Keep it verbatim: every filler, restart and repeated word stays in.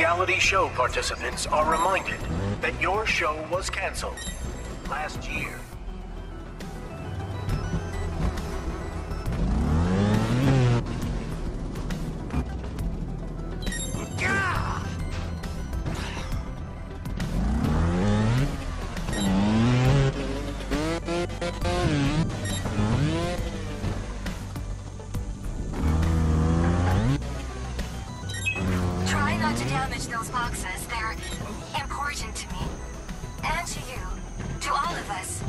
reality show participants are reminded that your show was canceled last year. Try not to damage those boxes. They're important to me. And to you. To all of us.